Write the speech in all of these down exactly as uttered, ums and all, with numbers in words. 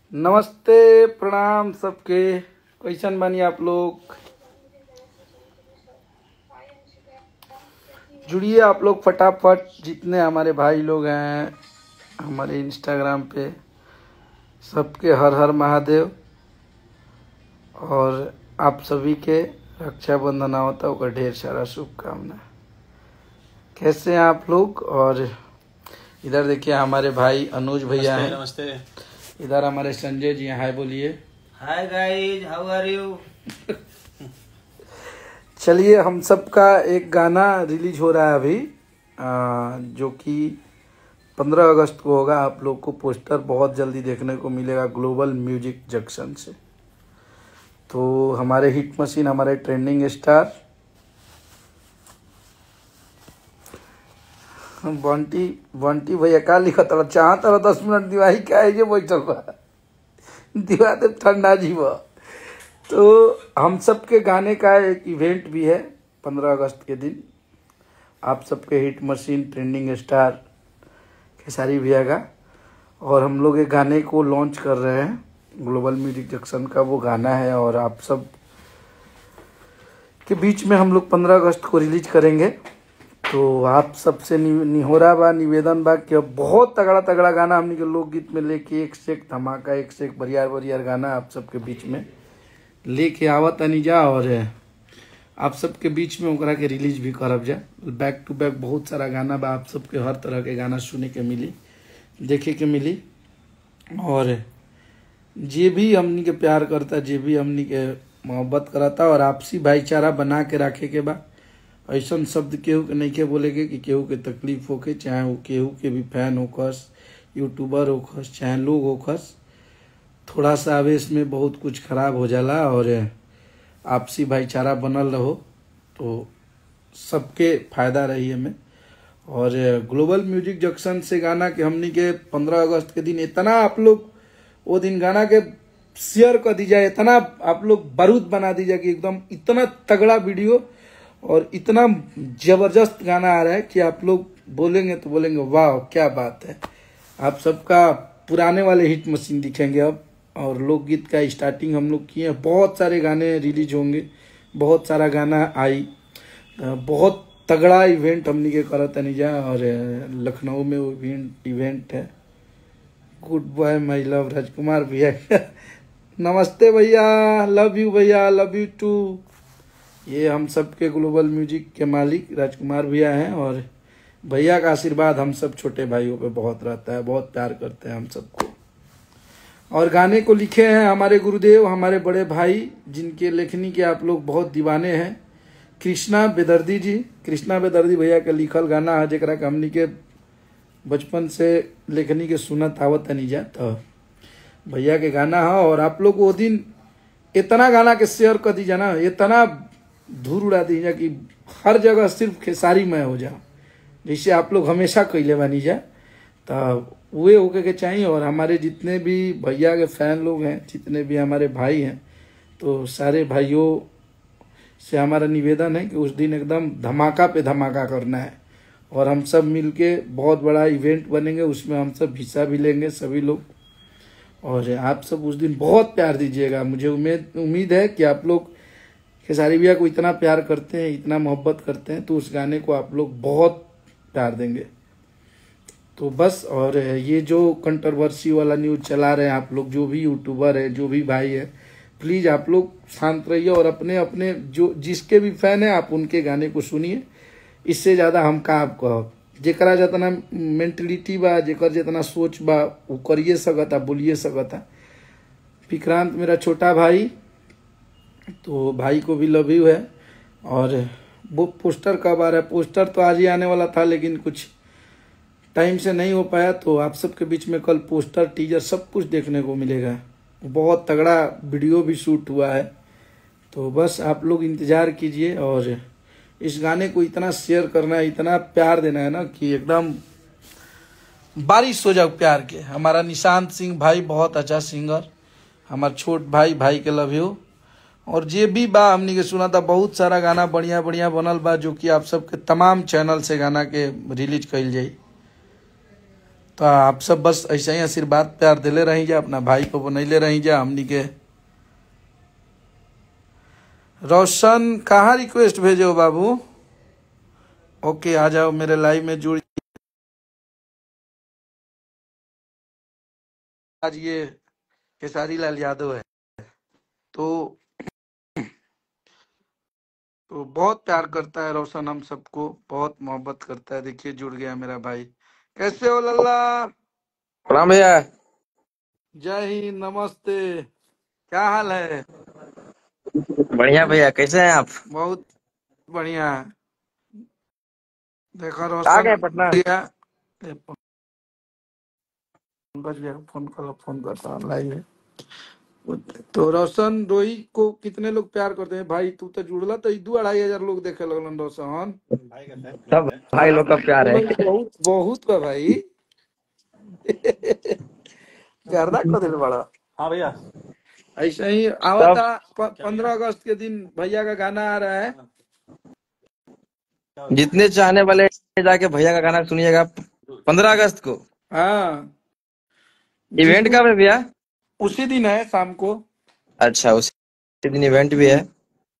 नमस्ते प्रणाम सबके। कैसन बानी आप लोग? जुड़िए आप लोग फटाफट, जितने हमारे भाई लोग हैं हमारे इंस्टाग्राम पे, सबके हर हर महादेव। और आप सभी के रक्षाबंधन आवता होगा, ढेर सारा शुभकामना। कैसे हैं आप लोग? और इधर देखिए हमारे भाई अनुज भैया हैं। नमस्ते। इधर हमारे संजय जी हैं, हाय बोलिए। Hi guys, how are you? चलिए, हम सबका एक गाना रिलीज हो रहा है अभी, आ, जो कि पंद्रह अगस्त को होगा। आप लोग को पोस्टर बहुत जल्दी देखने को मिलेगा ग्लोबल म्यूजिक जंक्शन से। तो हमारे हिट मशीन, हमारे ट्रेंडिंग स्टार बंटी बंटी भैया का लिखा था चाहत रहा दस मिनट दिवाही क्या है जे बैठल बा दिवा दे ठंडा जीव। तो हम सबके गाने का एक इवेंट भी है पंद्रह अगस्त के दिन। आप सबके hit machine trending star Khesari भैया का, और हम लोग एक गाने को लॉन्च कर रहे हैं ग्लोबल म्यूजिक जंक्शन का, वो गाना है। और आप सब के बीच में हम लोग पंद्रह अगस्त को रिलीज करेंगे। तो आप सबसे निहोरा बा, निवेदन बा कि अब बहुत तगड़ा तगड़ा गाना हमने के लोकगीत में लेके एक से एक धमाका, एक से एक बरियार बरियार गाना आप सबके बीच में लेके आवत नहीं जा। और आप सबके बीच में ओकरा के रिलीज भी करब जा। बैक टू बैक बहुत सारा गाना बा, आप सबके हर तरह के गाना सुने के मिली, देखे के मिली। और जे भी हमनी के प्यार करता, जे भी हमनी के मोहब्बत कराता, और आपसी भाईचारा बना के रखे के बा। ऐसा शब्द केहू के नहीं के बोलेगे कि केहू के तकलीफ होके, चाहे वो केहू के भी फैन होकस, यूट्यूबर होकस, चाहे लोग होकस। थोड़ा सा आवेश में बहुत कुछ खराब हो जाला, और आपसी भाईचारा बनल रहो तो सबके फायदा रही हमें। और ग्लोबल म्यूजिक जंक्शन से गाना के हमनी के पंद्रह अगस्त के दिन इतना आप लोग वो दिन गाना के शेयर कर दीजिए, इतना आप लोग बारूद बना दीजिए कि एकदम इतना तगड़ा वीडियो और इतना जबरदस्त गाना आ रहा है कि आप लोग बोलेंगे तो बोलेंगे वाह क्या बात है। आप सबका पुराने वाले हिट मशीन दिखेंगे अब। और लोकगीत का स्टार्टिंग हम लोग किए, बहुत सारे गाने रिलीज होंगे, बहुत सारा गाना आई, बहुत तगड़ा इवेंट हमनी के करत नहीं जा। और लखनऊ में वो इवेंट इवेंट है। Good bye my love Rajkumar भैया नमस्ते भैया, लव यू भैया, लव यू टू। ये हम सबके ग्लोबल म्यूजिक के मालिक राजकुमार भैया हैं। और भैया का आशीर्वाद हम सब छोटे भाइयों पे बहुत रहता है, बहुत प्यार करते हैं हम सबको। और गाने को लिखे हैं हमारे गुरुदेव, हमारे बड़े भाई, जिनके लेखनी के आप लोग बहुत दीवाने हैं, कृष्णा बेदर्दी जी। कृष्णा बेदर्दी भैया के लिखल गाना है, जरा के हमनी के बचपन से लेखनी के सुनत आवत नहीं जा, तो भैया के गाना है। और आप लोग वो दिन इतना गाना के शेयर कर दीजिए ना, इतना धूल उड़ा दीजिए कि हर जगह सिर्फ खेसारी में हो जाओ, जैसे आप लोग हमेशा कैले बनी जा। तो वे होके के चाहिए। और हमारे जितने भी भैया के फैन लोग हैं, जितने भी हमारे भाई हैं, तो सारे भाइयों से हमारा निवेदन है कि उस दिन एकदम धमाका पे धमाका करना है। और हम सब मिलके बहुत बड़ा इवेंट बनेंगे, उसमें हम सब हिस्सा भी लेंगे सभी लोग। और आप सब उस दिन बहुत प्यार दीजिएगा। मुझे उम्मीद उम्मीद है कि आप लोग खेसारी भैया को इतना प्यार करते हैं, इतना मोहब्बत करते हैं, तो उस गाने को आप लोग बहुत प्यार देंगे। तो बस। और ये जो कंट्रोवर्सी वाला न्यूज़ चला रहे हैं आप लोग, जो भी यूट्यूबर है, जो भी भाई है, प्लीज़ आप लोग शांत रहिए और अपने अपने जो जिसके भी फैन है आप उनके गाने को सुनिए। इससे ज़्यादा हम का आप कहो, जेकरा जितना मेंटलिटी बा, जेकर जितना सोच बा, वो करिए सकता, बोलिए सकता। विक्रांत मेरा छोटा भाई, तो भाई को भी लव यू है। और वो पोस्टर कब आ रहा है? पोस्टर तो आज ही आने वाला था, लेकिन कुछ टाइम से नहीं हो पाया। तो आप सबके बीच में कल पोस्टर, टीजर सब कुछ देखने को मिलेगा। बहुत तगड़ा वीडियो भी शूट हुआ है। तो बस आप लोग इंतज़ार कीजिए। और इस गाने को इतना शेयर करना है, इतना प्यार देना है ना कि एकदम बारिश हो जाओ प्यार के। हमारा निशांत सिंह भाई बहुत अच्छा सिंगर, हमारा छोट भाई, भाई के लव यू। और जे भी बा हमनी के सुना था, बहुत सारा गाना बढ़िया बढ़िया बनल बा, जो कि आप सबके तमाम चैनल से गाना के रिलीज कइल जाई। तो आप सब बस ऐसा ही आशीर्वाद प्यार दिले रही जा, अपना भाई को बनैले रही जा हमनी के। रोशन कहाँ रिक्वेस्ट भेजे हो बाबू? ओके आ जाओ मेरे लाइव में जुड़। आज ये खेसारी लाल यादव है तो तो बहुत प्यार करता है रोशन, हम सबको बहुत मोहब्बत करता है। देखिए जुड़ गया मेरा भाई। कैसे हो लल्ला? प्रणाम भैया। जय हिंद, नमस्ते। क्या हाल है? बढ़िया भैया, कैसे हैं आप? बहुत बढ़िया। देखो आ रोशन गए पटना? गया। ए, पंकज भैया को फोन कर फोन करता हूँ लाइव है। तो रोशन रोही को कितने लोग प्यार करते हैं भाई? तू तो जुड़ला तो दो अढ़ाई हजार लोग देखे लगलन रोशन। सब भाई लोग का प्यार है। बहुत बहुत बा भाई। गर्दा कर दिल बड़ा। हाँ भैया। ऐसा ही सब आवता पंद्रह अगस्त के दिन भैया का गाना आ रहा है। जितने चाहने वाले जाके भैया का गाना सुनिएगा पंद्रह अगस्त को। हाँ, इवेंट जितने कब है भैया? उसी दिन है शाम को। अच्छा, उसी दिन इवेंट भी है।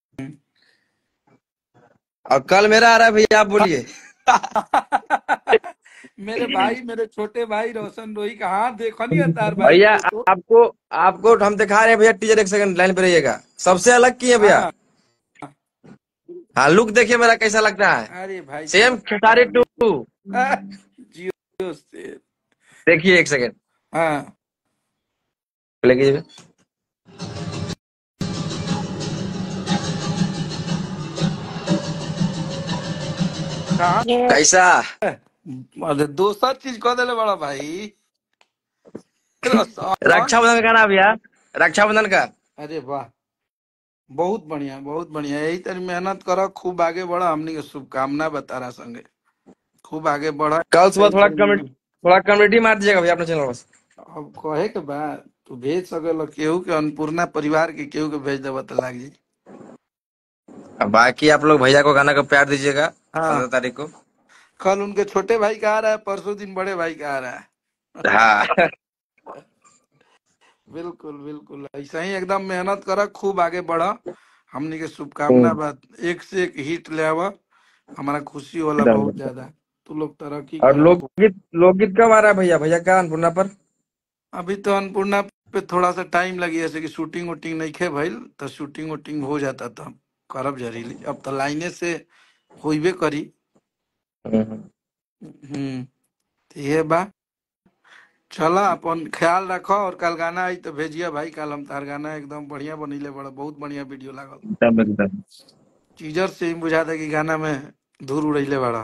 और कल मेरा आ रहा है भैया, आप बोलिए। मेरे भाई, मेरे छोटे भाई रोशन रोही का, हाँ देखो नहीं है तार भाई भैया फोटो। आपको आपको हम दिखा रहे हैं भैया, टीचर एक सेकंड लाइन पे रहिएगा। सबसे अलग की है भैया। हाँ हाँ, लुक देखिए मेरा कैसा लगता है। अरे भाई सेम साहब खेसारी टू। जियो से। देखिए एक सेकंड, हाँ प्ले कीजिए। कहाँ कैसा? अरे दूसरा चीज कह दिले बड़ा भाई रोशन। रक्षाबंधन का गाना भैया, रक्षाबंधन का। अरे वाह, बहुत बढ़िया बहुत बढ़िया। यही तेरी मेहनत करो, खूब आगे बढ़ा। हमनी के शुभकामना बता रहा संगे, खूब आगे बढ़ा। कल सुबह यही थोड़ा तेरी कमेंट मेहनत। थोड़ा कमेडी मार दीजिएगा भैया अपने चैनल पर। अब कहे के बाद तू भेज सके, केहू के अन्नपूर्णा परिवार के केहू के भेज देव तो लाग जी। अब बाकी आप लोग भैया को गाना को प्यार दीजिएगा हाँ, पंद्रह तारीख को। कल उनके छोटे भाई का आ रहा है, परसों दिन बड़े भाई का आ रहा है। हाँ। बिल्कुल बिल्कुल, ऐसा ही एकदम मेहनत करा, खूब आगे बढ़ा। हमनी के शुभकामना बात, एक से एक हिट ले आवा, हमारा खुशी होला एकदम बहुत एकदम। ज्यादा। तू लोग तरक्की और करा खूब। लोकगीत लोकगीत कब आ रहा है भैया? भैया का अन्नपूर्णा पर? अभी तो अन्नपूर्णा पे थोड़ा सा टाइम लगी, जैसे कि शूटिंग वूटिंग नहीं खे भइल, तो शूटिंग वूटिंग हो जाता तो हम करब जरूरी। अब तो लाइने से होइबे करी। हम्म। हम्म, तो ये बा। चला अपन ख्याल रखो, और कल गाना आई तो भेजिया भाई। कल हम तार गाना एकदम बढ़िया बनीले बड़ा, बहुत बढ़िया वीडियो लागल। एकदम एकदम। टीजर से ही बुझा था कि गाना में धूल उड़ैले बड़ा।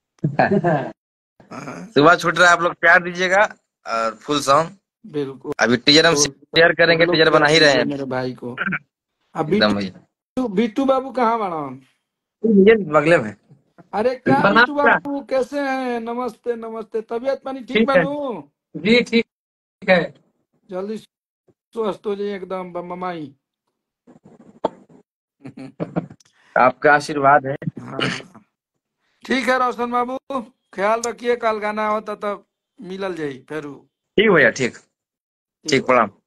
हाँ, सुबह छूट रहा है, आप लोग प्यार दीजिएगा। और फुल सॉन्ग बिल्कुल। अभी टीजर हम शेयर सब करेंगे, लोग टीजर बना प्यार ही रहे दीजिए हैं। मेरे भाई को। अब एकदम बिट्टू भैया, बिट्टू बाबू कहाँ बना? ये बगले में। अरे क्या बना बिट्टू बाबू, कैसे हैं? नमस्ते नमस्ते, तबीयत पानी ठीक ठीक है बनू? जी, ठीक है। जल्दी स्वस्थ हो जाइए एकदम ममाई। आपका आशीर्वाद है। हाँ ठीक है रोशन बाबू, ख्याल रखिए। कल गाना होता तब मिलल जाई फिर। ठीक भैया, ठीक। ठीक ठीक, बा। प्रणाम।